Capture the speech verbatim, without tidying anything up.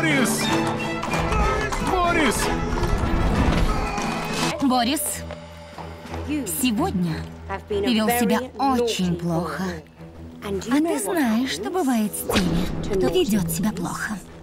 Борис! Борис! Борис, сегодня ты вел себя очень плохо. А ты знаешь, что бывает с теми, кто ведет себя плохо.